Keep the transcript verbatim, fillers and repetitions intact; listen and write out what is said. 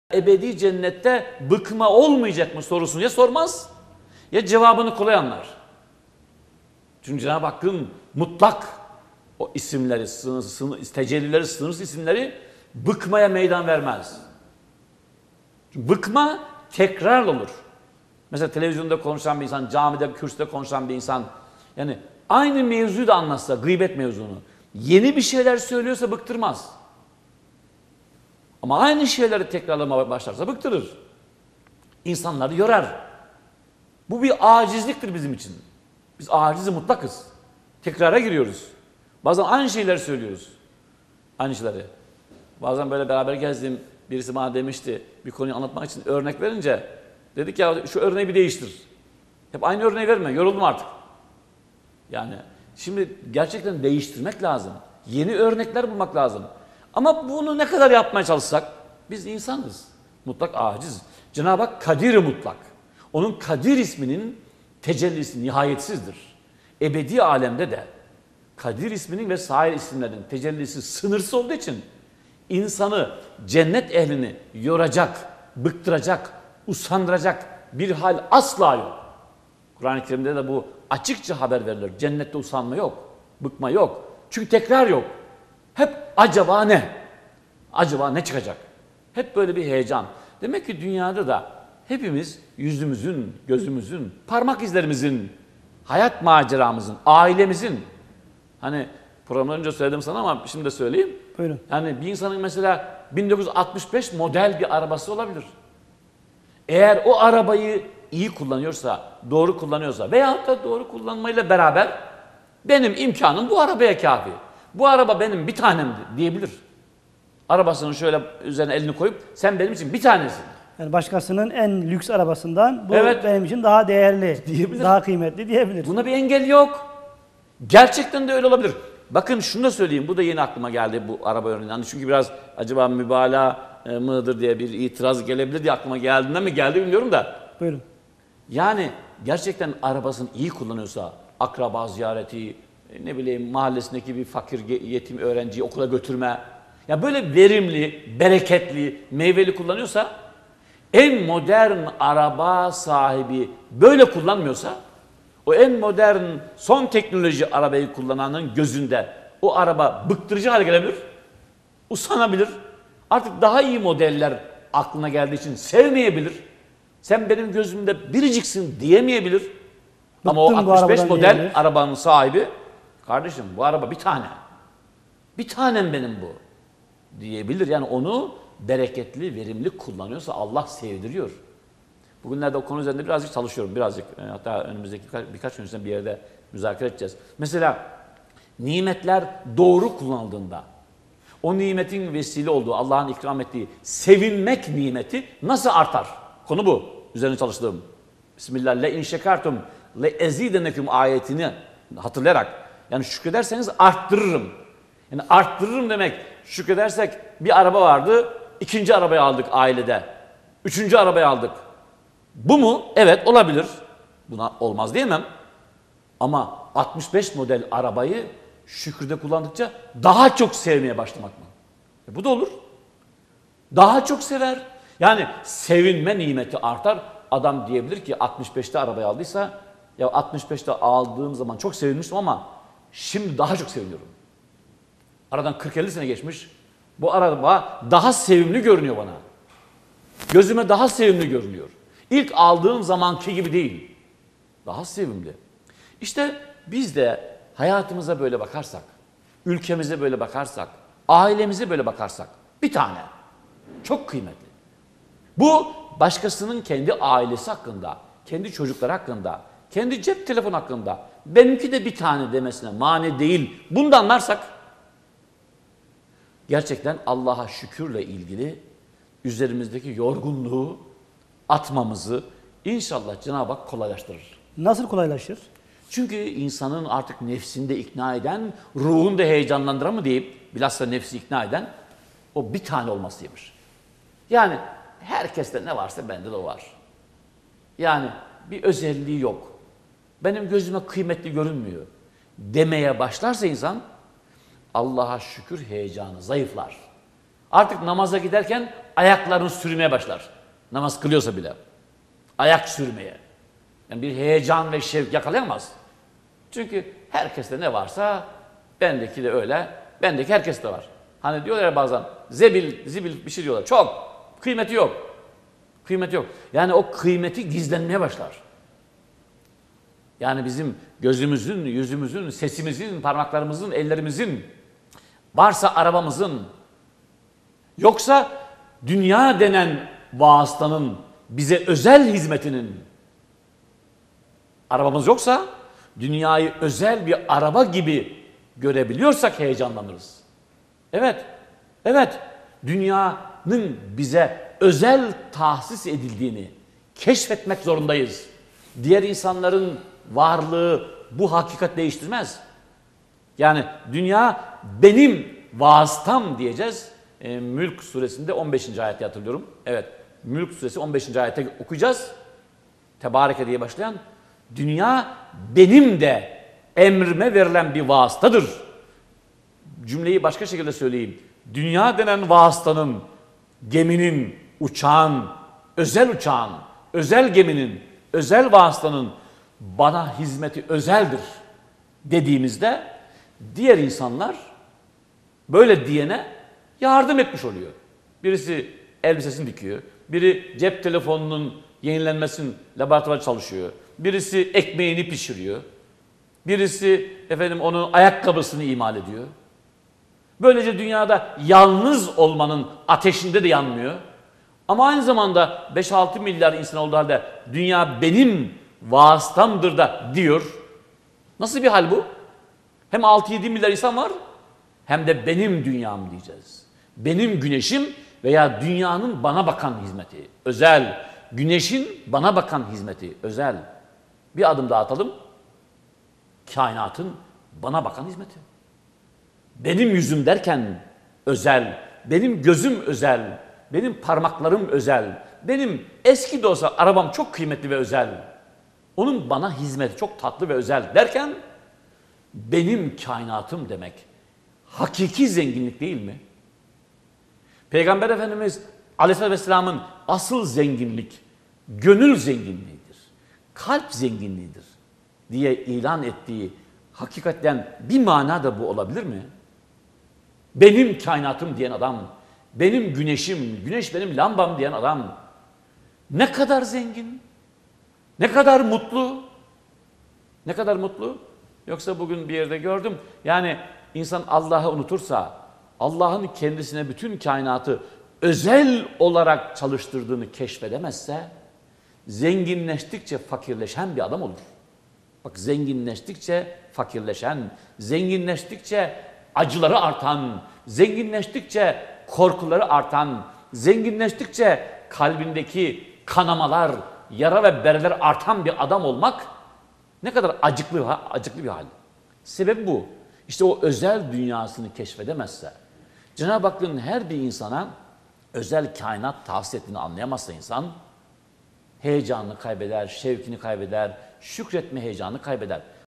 ebedi cennette bıkma olmayacak mı sorusunu ya sormaz ya cevabını kolay anlar. Çünkü Cenab-ı Hakk'ın mutlak o isimleri, sınır, sınır, tecellileri, sınırsız isimleri bıkmaya meydan vermez. Çünkü bıkma tekrar olur. Mesela televizyonda konuşan bir insan, camide, kürsüde konuşan bir insan, yani aynı mevzuyu da anlatsa, gıybet mevzunu, yeni bir şeyler söylüyorsa bıktırmaz. Ama aynı şeyleri tekrarlamaya başlarsa bıktırır. İnsanları yorar. Bu bir acizliktir bizim için. Biz aciz mutlakız. Tekrara giriyoruz. Bazen aynı şeyleri söylüyoruz. Aynı şeyleri. Bazen böyle beraber gezdiğim birisi bana demişti, bir konuyu anlatmak için örnek verince, dedik ya şu örneği bir değiştir. Hep aynı örneği verme, yoruldum artık. Yani şimdi gerçekten değiştirmek lazım. Yeni örnekler bulmak lazım. Ama bunu ne kadar yapmaya çalışsak, biz insanız. Mutlak aciz. Cenab-ı Hak Kadir mutlak. Onun Kadir isminin tecellisi nihayetsizdir. Ebedi alemde de Kadir isminin ve sair isimlerin tecellisi sınırsız olduğu için insanı, cennet ehlini yoracak, bıktıracak, usandıracak bir hal asla yok. Kur'an-ı Kerim'de de bu açıkça haber verilir. Cennette usanma yok, bıkma yok. Çünkü tekrar yok. Hep acaba ne? Acaba ne çıkacak? Hep böyle bir heyecan. Demek ki dünyada da hepimiz yüzümüzün, gözümüzün, parmak izlerimizin, hayat maceramızın, ailemizin, hani programdan önce söyledim sana ama şimdi de söyleyeyim. Buyurun. Yani bir insanın mesela bin dokuz yüz altmış beş model bir arabası olabilir. Eğer o arabayı iyi kullanıyorsa, doğru kullanıyorsa veyahut da doğru kullanmayla beraber benim imkanım bu arabaya kafi. Bu araba benim bir tanemdi diyebilir. Arabasının şöyle üzerine elini koyup sen benim için bir tanesin. Yani başkasının en lüks arabasından bu Evet. benim için daha değerli, Diyebilir. daha kıymetli diyebilir. Buna bir engel yok. Gerçekten de öyle olabilir. Bakın şunu da söyleyeyim. Bu da yeni aklıma geldi bu araba örneği. Yani çünkü biraz acaba mübalağa e, mıdır diye bir itiraz gelebilir diye aklıma geldiğinden mi geldi bilmiyorum da. Buyurun. Yani gerçekten arabasını iyi kullanıyorsa akraba ziyareti, e, ne bileyim mahallesindeki bir fakir yetim öğrenciyi okula götürme. Ya böyle verimli, bereketli, meyveli kullanıyorsa en modern araba sahibi böyle kullanmıyorsa o en modern son teknoloji arabayı kullananın gözünde o araba bıktırıcı hale gelebilir, usanabilir. Artık daha iyi modeller aklına geldiği için sevmeyebilir. Sen benim gözümde biriciksin diyemeyebilir. Bıktım ama o altmış beş model diyebilir. Arabanın sahibi, kardeşim bu araba bir tane. Bir tanem benim bu diyebilir. Yani onu bereketli, verimli kullanıyorsa Allah sevdiriyor. Bugünlerde o konu üzerinde birazcık çalışıyorum. Birazcık hatta önümüzdeki birkaç, birkaç gün içinde bir yerde müzakere edeceğiz. Mesela nimetler doğru kullanıldığında o nimetin vesile olduğu, Allah'ın ikram ettiği sevinmek nimeti nasıl artar? Konu bu. Üzerine çalıştığım. Bismillah. Le in şekertum le ezidenekum ayetini hatırlayarak yani şükrederseniz arttırırım. Yani arttırırım demek şükredersek bir araba vardı, ikinci arabayı aldık ailede. Üçüncü arabayı aldık. Bu mu? Evet olabilir. Buna olmaz diyemem. Ama altmış beş model arabayı şükürde kullandıkça daha çok sevmeye başlamak mı? E bu da olur. Daha çok sever. Yani sevinme nimeti artar. Adam diyebilir ki altmış beşte arabayı aldıysa ya altmış beşte aldığım zaman çok sevinmiştim ama şimdi daha çok seviniyorum. Aradan kırk elli sene geçmiş. Bu araba daha sevimli görünüyor bana. Gözüme daha sevimli görünüyor. İlk aldığım zamanki gibi değil. Daha sevimli. İşte biz de hayatımıza böyle bakarsak, ülkemize böyle bakarsak, ailemize böyle bakarsak bir tane. Çok kıymetli. Bu başkasının kendi ailesi hakkında, kendi çocukları hakkında, kendi cep telefonu hakkında benimki de bir tane demesine mani değil. Bunu da anlarsak gerçekten Allah'a şükürle ilgili üzerimizdeki yorgunluğu atmamızı inşallah Cenab-ı Hak kolaylaştırır. Nasıl kolaylaşır? Çünkü insanın artık nefsinde ikna eden, ruhunu da heyecanlandıran mı deyip bilhassa nefsi ikna eden o bir tane olmasıymış. Yani herkeste ne varsa bende de o var. Yani bir özelliği yok. Benim gözüme kıymetli görünmüyor demeye başlarsa insan Allah'a şükür heyecanı zayıflar. Artık namaza giderken ayaklarını sürmeye başlar. Namaz kılıyorsa bile. Ayak sürmeye. Yani bir heyecan ve şevk yakalayamaz. Çünkü herkeste ne varsa bendeki de öyle, bendeki herkeste var. Hani diyorlar ya bazen zebil, zibil bir şey diyorlar. Çok. Kıymeti yok. Kıymeti yok. Yani o kıymeti gizlenmeye başlar. Yani bizim gözümüzün, yüzümüzün, sesimizin, parmaklarımızın, ellerimizin, varsa arabamızın, yoksa dünya denen vasıtanın bize özel hizmetinin, arabamız yoksa dünyayı özel bir araba gibi görebiliyorsak heyecanlanırız. Evet, evet, dünyanın bize özel tahsis edildiğini keşfetmek zorundayız. Diğer insanların varlığı bu hakikat değiştirmez. Yani dünya benim vasıtam diyeceğiz. E, Mülk suresinde on beşinci ayeti hatırlıyorum. Evet, Mülk suresi on beşinci ayette okuyacağız. Tebareke diye başlayan. Dünya benim de emrime verilen bir vasıtadır. Cümleyi başka şekilde söyleyeyim. Dünya denen vasıtanın, geminin, uçağın, özel uçağın, özel geminin, özel vasıtanın bana hizmeti özeldir dediğimizde diğer insanlar böyle diyene yardım etmiş oluyor. Birisi elbisesini dikiyor, biri cep telefonunun yenilenmesinin laboratuvarda çalışıyor, birisi ekmeğini pişiriyor, birisi efendim onun ayakkabısını imal ediyor. Böylece dünyada yalnız olmanın ateşinde de yanmıyor. Ama aynı zamanda beş altı milyar insan olduğu halde dünya benim vasıtamdır da diyor. Nasıl bir hal bu? Hem altı yedi milyar insan var hem de benim dünyam diyeceğiz. Benim güneşim veya dünyanın bana bakan hizmeti özel. Güneşin bana bakan hizmeti özel. Bir adım daha atalım. Kainatın bana bakan hizmeti. Benim yüzüm derken özel, benim gözüm özel, benim parmaklarım özel, benim eski de olsa arabam çok kıymetli ve özel. Onun bana hizmeti çok tatlı ve özel derken benim kainatım demek hakiki zenginlik değil mi? Peygamber Efendimiz Aleyhisselatü Vesselam'ın asıl zenginlik gönül zenginliğidir, kalp zenginliğidir diye ilan ettiği hakikaten bir mana da bu olabilir mi? Benim kainatım diyen adam, benim güneşim, güneş benim lambam diyen adam ne kadar zengin, ne kadar mutlu, ne kadar mutlu. Yoksa bugün bir yerde gördüm, yani insan Allah'ı unutursa, Allah'ın kendisine bütün kainatı özel olarak çalıştırdığını keşfedemezse, zenginleştikçe fakirleşen bir adam olur. Bak, zenginleştikçe fakirleşen, zenginleştikçe acıları artan, zenginleştikçe korkuları artan, zenginleştikçe kalbindeki kanamalar, yara ve bereler artan bir adam olmak ne kadar acıklı, acıklı bir hal. Sebep bu. İşte o özel dünyasını keşfedemezse, Cenab-ı Hakk'ın her bir insana özel kainat tahsis ettiğini anlayamazsa insan, heyecanını kaybeder, şevkini kaybeder, şükretme heyecanını kaybeder.